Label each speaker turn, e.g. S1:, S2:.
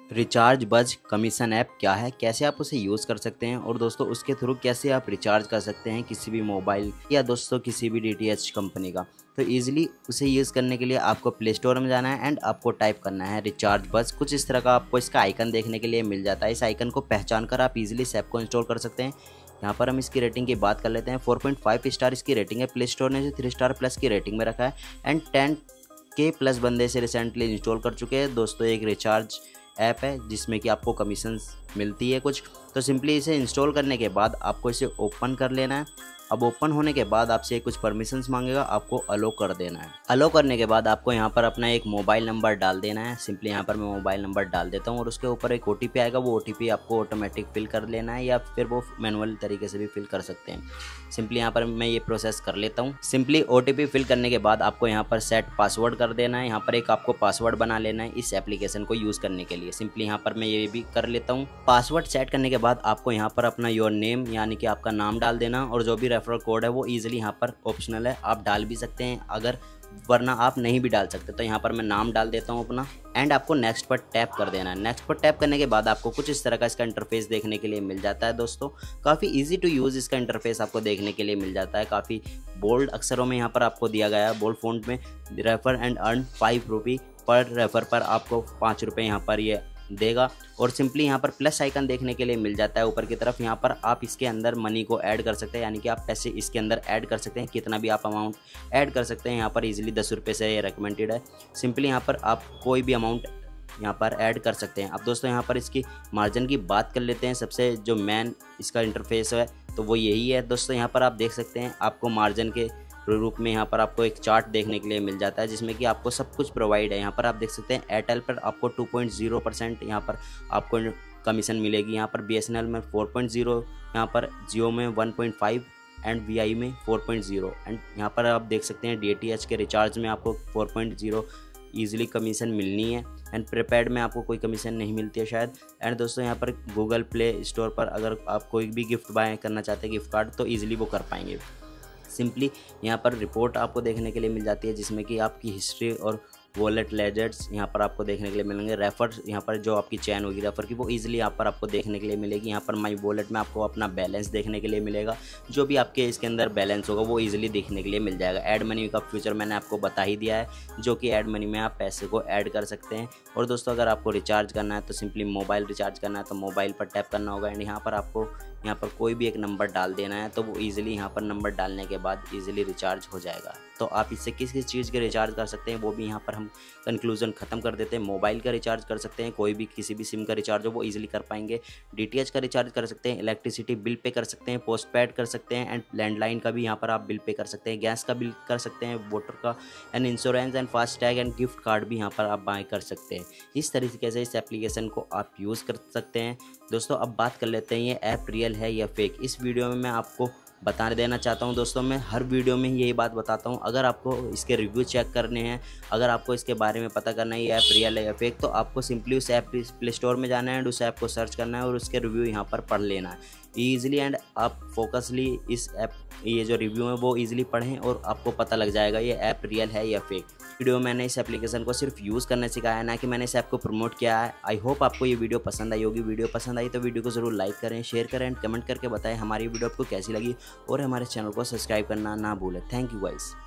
S1: Recharge buzz commission app क्या है, कैसे आप उसे यूज़ कर सकते हैं और दोस्तों उसके थ्रू कैसे आप रिचार्ज कर सकते हैं किसी भी मोबाइल या दोस्तों किसी भी डीटीएच कंपनी का। तो ईज़िली उसे यूज़ करने के लिए आपको प्ले स्टोर में जाना है एंड आपको टाइप करना है रिचार्ज बज़। कुछ इस तरह का आपको इसका आइकन देखने के लिए मिल जाता है। इस आइकन को पहचान कर आप ईज़िली इस ऐप को इंस्टॉल कर सकते हैं। यहाँ पर हम इसकी रेटिंग की बात कर लेते हैं। 4.5 स्टार इसकी रेटिंग है। प्ले स्टोर ने इसे 3 स्टार प्लस की रेटिंग में रखा है एंड 10K प्लस बंदे इसे रिसेंटली इंस्टॉल कर चुके हैं। दोस्तों एक रिचार्ज ऐप है जिसमें कि आपको कमीशंस मिलती है कुछ। तो सिंपली इसे इंस्टॉल करने के बाद आपको इसे ओपन कर लेना है। अब ओपन होने के बाद आपसे कुछ परमिशंस मांगेगा, आपको अलो कर देना है। अलो करने के बाद आपको यहाँ पर अपना एक मोबाइल नंबर डाल देना है। सिंपली यहाँ पर मैं मोबाइल नंबर डाल देता हूँ और उसके ऊपर एक OTP आएगा। वो OTP आपको ऑटोमेटिक फिल कर लेना है या फिर वो मैनुअल तरीके से भी फिल कर सकते हैं। सिंपली यहाँ पर मैं ये प्रोसेस कर लेता हूँ। सिंपली OTP फिल करने के बाद आपको यहाँ पर सेट पासवर्ड कर देना है। यहाँ पर एक आपको पासवर्ड बना लेना है इस एप्लीकेशन को यूज़ करने के लिए। सिंपली यहाँ पर मैं ये भी कर लेता हूँ। पासवर्ड सेट करने के बाद आपको यहाँ पर अपना योर नेम यानी कि आपका नाम डाल देना और जो भी रेफरल कोड है वो ईजिली यहाँ पर ऑप्शनल है, आप डाल भी सकते हैं, अगर वरना आप नहीं भी डाल सकते। तो यहाँ पर मैं नाम डाल देता हूँ अपना एंड आपको नेक्स्ट पर टैप कर देना है। नेक्स्ट पर टैप करने के बाद आपको कुछ इस तरह का इसका इंटरफेस देखने के लिए मिल जाता है। दोस्तों काफ़ी इजी टू यूज़ इसका इंटरफेस आपको देखने के लिए मिल जाता है। काफ़ी बोल्ड अक्षरों में यहाँ पर आपको दिया गया है, बोल्ड फॉन्ट में। रेफर एंड अर्न 5 रुपये पर रेफर पर आपको 5 रुपये यहाँ पर ये देगा। और सिंपली यहाँ पर प्लस आइकन देखने के लिए मिल जाता है ऊपर की तरफ। यहाँ पर आप इसके अंदर मनी को ऐड कर सकते हैं, यानी कि आप पैसे इसके अंदर ऐड कर सकते हैं, कितना भी आप अमाउंट ऐड कर सकते हैं। यहाँ पर इजीली 10 रुपये से ये रिकमेंडेड है। सिंपली यहाँ पर आप कोई भी अमाउंट यहाँ पर ऐड कर सकते हैं। अब दोस्तों यहाँ पर इसकी मार्जिन की बात कर लेते हैं। सबसे जो मेन इसका इंटरफेस है तो वो यही है। दोस्तों यहाँ पर आप देख सकते हैं आपको मार्जिन के रूप में यहाँ पर आपको एक चार्ट देखने के लिए मिल जाता है जिसमें कि आपको सब कुछ प्रोवाइड है। यहाँ पर आप देख सकते हैं एयरटेल पर आपको 2.0% यहाँ पर आपको कमीशन मिलेगी। यहाँ पर BSNL में 4.0, यहाँ पर जियो में 1.5 एंड VI में 4.0 एंड यहाँ पर आप देख सकते हैं DTH के रिचार्ज में आपको 4.0 ईजिली कमीशन मिलनी है एंड प्रीपेड में आपको कोई कमीशन नहीं मिलती है शायद। एंड दोस्तों यहाँ पर गूगल प्ले स्टोर पर अगर आप कोई भी गिफ्ट बाय करना चाहते हैं गिफ्ट कार्ड तो ईजिली वो कर पाएंगे। सिंपली यहाँ पर रिपोर्ट आपको देखने के लिए मिल जाती है जिसमें कि आपकी हिस्ट्री और वॉलेट लेजर्स यहाँ पर आपको देखने के लिए मिलेंगे। रेफर यहाँ पर जो आपकी चैन होगी रेफर की वो इजीली यहाँ पर आपको देखने के लिए मिलेगी। यहाँ पर माई वॉलेट में आपको अपना बैलेंस देखने के लिए मिलेगा, जो भी आपके इसके अंदर बैलेंस होगा वो इजीली देखने के लिए मिल जाएगा। ऐड मनी का फ्यूचर मैंने आपको बता ही दिया है, जो कि ऐड मनी में आप पैसे को ऐड कर सकते हैं। और दोस्तों अगर आपको रिचार्ज करना है तो सिंपली मोबाइल रिचार्ज करना है तो मोबाइल पर टैप करना होगा एंड यहाँ पर आपको यहाँ पर कोई भी एक नंबर डाल देना है। तो वो इजीली यहाँ पर नंबर डालने के बाद इजीली रिचार्ज हो जाएगा। तो आप इससे किस किस चीज़ के रिचार्ज कर सकते हैं वो भी यहाँ पर हम कंक्लूजन ख़त्म कर देते हैं। मोबाइल का रिचार्ज कर सकते हैं, कोई भी किसी भी सिम का रिचार्ज हो वो इजीली कर पाएंगे। DTH का रिचार्ज कर सकते हैं, इलेक्ट्रिसिटी बिल पे कर सकते हैं, पोस्ट पेड कर सकते हैं एंड लैंडलाइन का भी यहाँ पर आप बिल पे कर सकते हैं, गैस का बिल कर सकते हैं, वाटर का and insurance and FASTag and gift card भी यहाँ पर आप बाय कर सकते हैं। इस तरीके से इस एप्लीकेशन को आप यूज़ कर सकते हैं। दोस्तों अब बात कर लेते हैं ये ऐप रियल है या फेक। इस वीडियो में मैं आपको बता देना चाहता हूं। दोस्तों मैं हर वीडियो में यही बात बताता हूं, अगर आपको इसके रिव्यू चेक करने हैं, अगर आपको इसके बारे में पता करना है ये ऐप रियल है या फेक, तो आपको सिंपली उस ऐप प्ले स्टोर में जाना है एंड उस ऐप को सर्च करना है और उसके रिव्यू यहाँ पर पढ़ लेना है ईजिली। एंड आप फोकसली इस ऐप ये जो रिव्यू है वो ईजिली पढ़ें और आपको पता लग जाएगा ये ऐप रियल है या फेक। वीडियो मैंने इस एप्लीकेशन को सिर्फ यूज़ करना सिखाया है, ना कि मैंने इस ऐप को प्रमोट किया है। आई होप आपको ये वीडियो पसंद आई होगी। वीडियो पसंद आई तो वीडियो को ज़रूर लाइक करें, शेयर करें एंड कमेंट करके बताएं हमारी वीडियो आपको कैसी लगी और हमारे चैनल को सब्सक्राइब करना ना भूलें। Thank you guys.